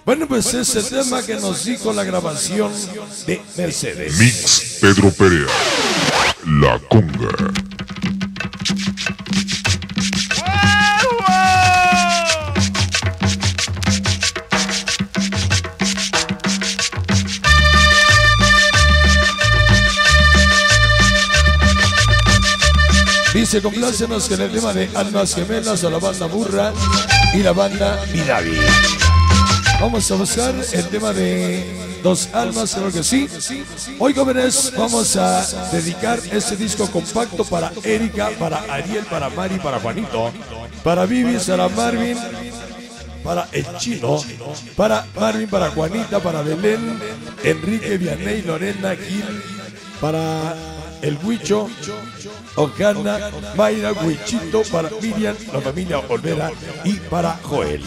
Bueno, pues es el tema que nos dijo la grabación de Mercedes. Mix Pedro Perea, La Conga. Dice, complácenos con el tema de Almas Gemelas a la banda Burra y la banda Midavi. Vamos a buscar el tema de Dos Almas, creo que sí. Hoy, jóvenes, vamos a dedicar este disco compacto para Erika, para Ariel, para Mari, para Juanito, para Vivi, para Marvin, para el Chino, para Marvin, para Juanita, para Belén, Enrique, Vianey, Lorena, Gil, para el Huicho, Ojana, Mayra, Huichito, para Miriam, la familia Olvera y para Joel.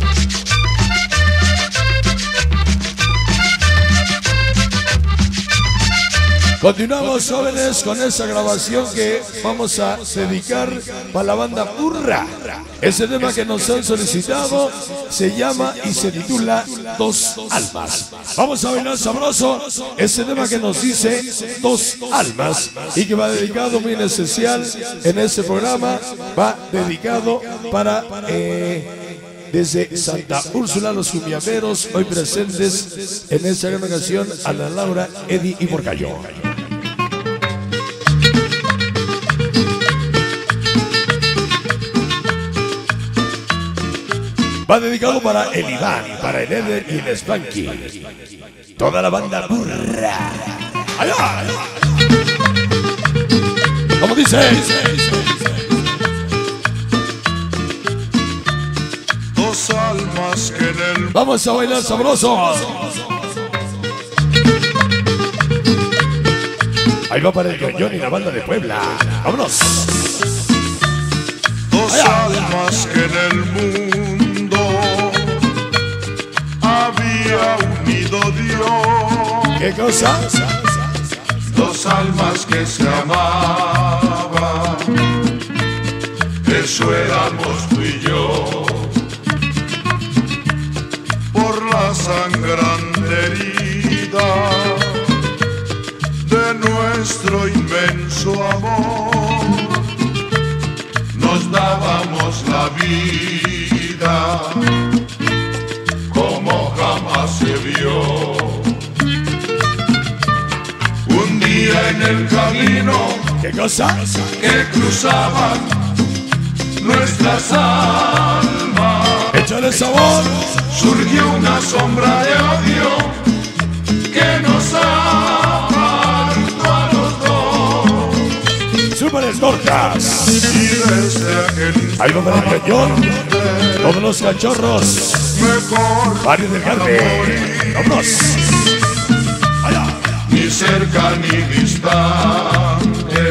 Continuamos, jóvenes, con esa grabación que vamos a dedicar para la banda Burra. Ese tema que nos han solicitado se llama y se titula Dos Almas. Vamos a bailar sabroso ese tema que nos dice Dos Almas y que va dedicado muy en especial en este programa. Va dedicado para desde Santa Úrsula, los cumbiamberos hoy presentes en esta gran ocasión, a la Laura, Eddie y Morcayo. Va dedicado para el Iván, para el Eder y el Spanky. Toda la banda Burra. ¡Allá! ¿Cómo dice? Dos almas que en el... Vamos a bailar sabroso. Ahí va para el Cañón y la banda de Puebla. ¡Vámonos! Dos almas que en el mundo había unido Dios. ¿Qué cosa? Dos almas que se amaban, eso éramos tú y yo. Por la sangrante herida de nuestro inmenso amor, nos dábamos la vida como jamás se vio. Un día en el camino ¿Qué cosa? que cruzaban nuestras almas, ¡Échale sabor! surgió una sombra de odio que nos apartó a los dos. ¡Súper Tortas! Y desde aquel Ahí va para el Cañón. Todos los cachorros. mejor Barrio del Carmen. ¡Vámonos! ¡Allá! ni cerca ni distante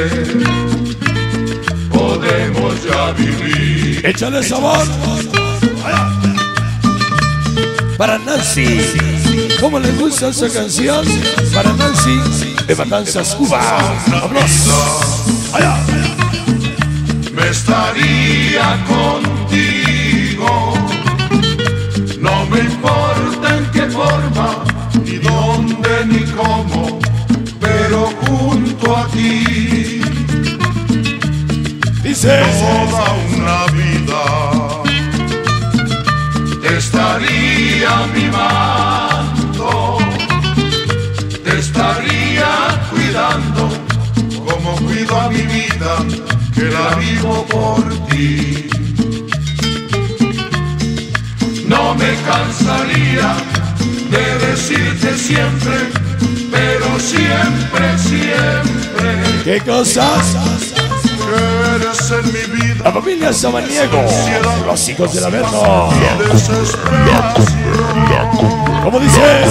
podemos ya vivir. ¡Échale sabor! ¡Allá! Para Nancy. ¿Cómo le gusta esa canción? Para Nancy de Matanzas, Cuba. ¡Vámonos! ¡Allá! Me estaría contigo, no me importa en qué forma, ni dónde ni cómo, pero junto a ti Dice. toda una vida te estaría mimando, te estaría cuidando como cuido a mi vida, que la vivo por ti. No me cansaría de decirte siempre, pero siempre, siempre, ¿Qué cosas? que eres en mi vida La familia Samaniego. Los hijos del Averno. desesperación. ¿Cómo dice?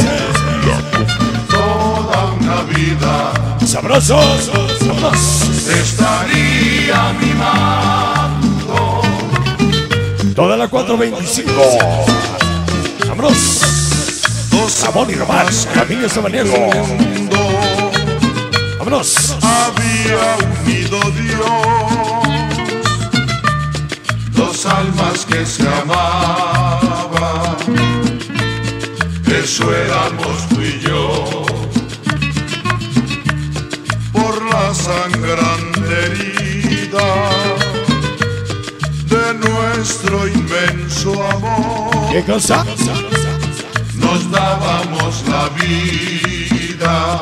Toda una vida ¡Sabrosos! ¡Vámonos! te estaría mimando. Toda la 425. ¡Vámonos! Dos Ramón y Román, familia Samaniego. mundo ¡Vámonos! había unido Dios, dos almas que se amaban, eso éramos tú y yo. Por la sangrante herida de nuestro inmenso amor, ¿Qué cosa? nos dábamos la vida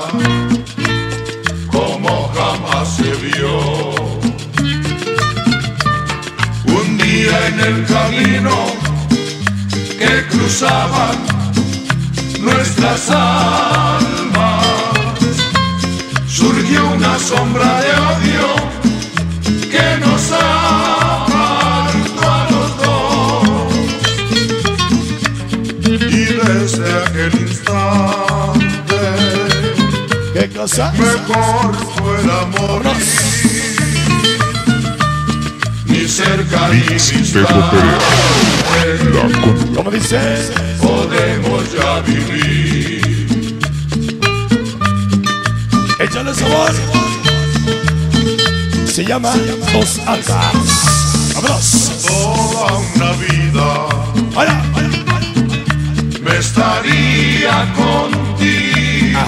como jamás se vio. Un día en el camino que cruzaban nuestras almas, surgió una sombra de odio que nos apartó a los dos. Y desde aquel instante, ¿Qué cosa? mejor fuera morir, ni cerca ni Pedro Perea, distante, la conga. ¿Cómo dice? podemos ya vivir. Échale sabor. Se llama Dos Almas. ¡Vámonos! Toda una vida ¡Vaya! me estaría contigo.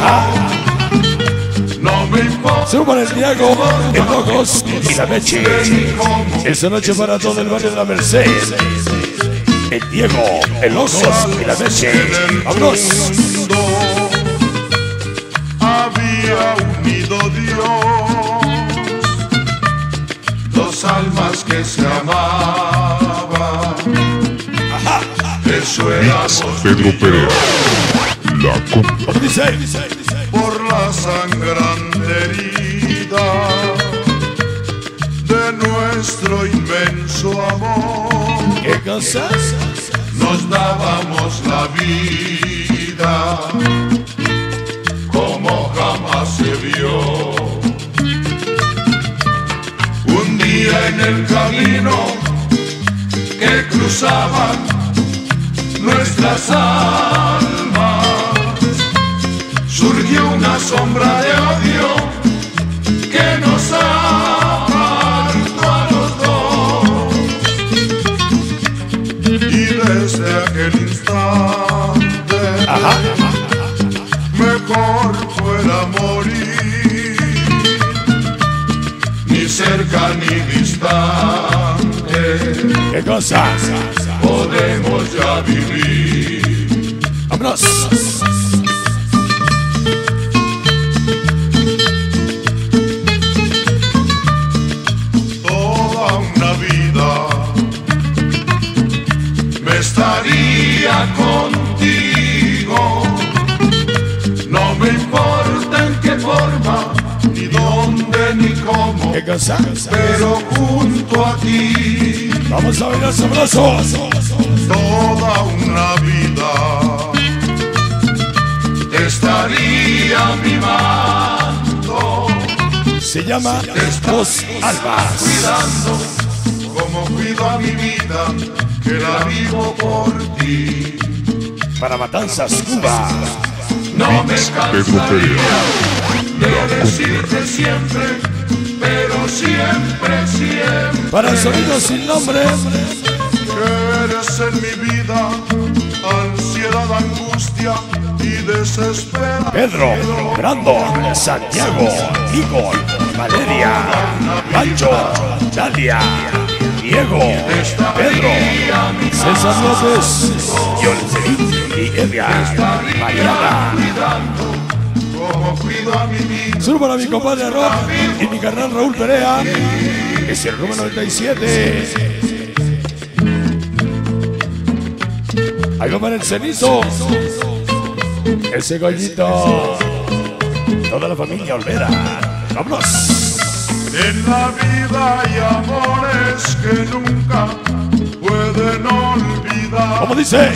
No me importa Suban el Diego, el Locos y la Meche. Esta noche para todo el barrio de la Merced. El Diego, el Locos y la Meche. ¡Vámonos! mundo había unido Dios dos almas que se amaban. Eso éramos Pedro Perea, la conga. ¿Cómo dice? por la sangrante herida de nuestro inmenso amor. ¿Qué cosa? Nos dábamos la vida como jamás se vio. Un día en el camino que cruzaban nuestras almas, surgió una sombra de odio que nos apartó a los dos. Y desde aquel instante, mejor fuera morir, ni cerca ni distante, ¿Qué cosa? podemos ya vivir. ¡Vámonos! Toda una vida me estaría contigo. No me importa en qué forma, ni dónde, ni cómo, ¿Qué cosa? pero junto a ti Vamos a bailar sabrosos. toda una vida te estaría mimando, Se llama Dos Almas. cuidando como cuido a mi vida, que la vivo por ti. Para Matanzas, Cuba. No me Pedro cansaría Perea, de decirte siempre, pero siempre, siempre, Para el sonido sin nombre. que eres en mi vida ansiedad, angustia y desesperación. Pedro, Brandon, Santiago, Igor, Valeria, Pancho, Dalia, Diego, Pedro, César López, Yolcerín y Edgar, Mariana. Como cuido a mi vida, Saludos para mi compadre Rob y mi carnal Raúl Perea. Es el número 97. Ahí va para el cenizo. Ese gollito. Toda la familia Olvera. ¡Vámonos! en la vida hay amores que nunca pueden olvidar. ¿Cómo dice?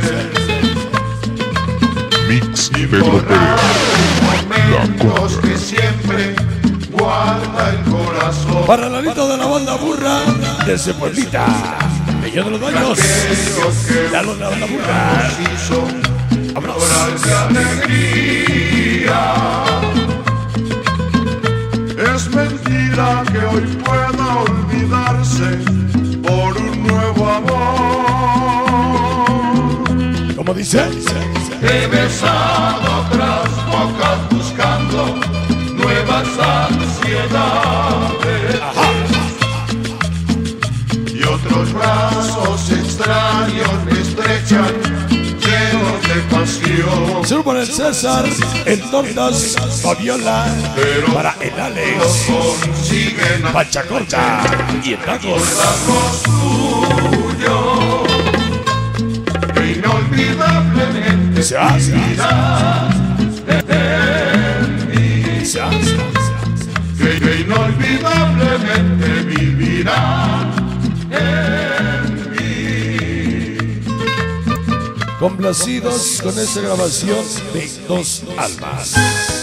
Mix Pedro Perea, la Momentos conga. que siempre guarda el corazón. Para el ladito de la banda burra de ese pueblita. Bello de los Baños. Ya lo de la banda burra. Hizo ¡Vámonos! llorar de alegría. Es mentira que hoy pueda olvidarse por un nuevo amor. ¿Cómo dice? he besado otras bocas buscando nuevas ansiedades. Y otros brazos extraños me estrechan, llenos de pasión. Solo para el César, el Tortas, Fabiola, Pero para el Alex, no consiguen Pachacorta y el Tacos. rasgos tuyos que inolvidablemente Se hace, vivirás en mí, que inolvidablemente vivirás en mí. Complacidos con esta grabación de Dos Almas.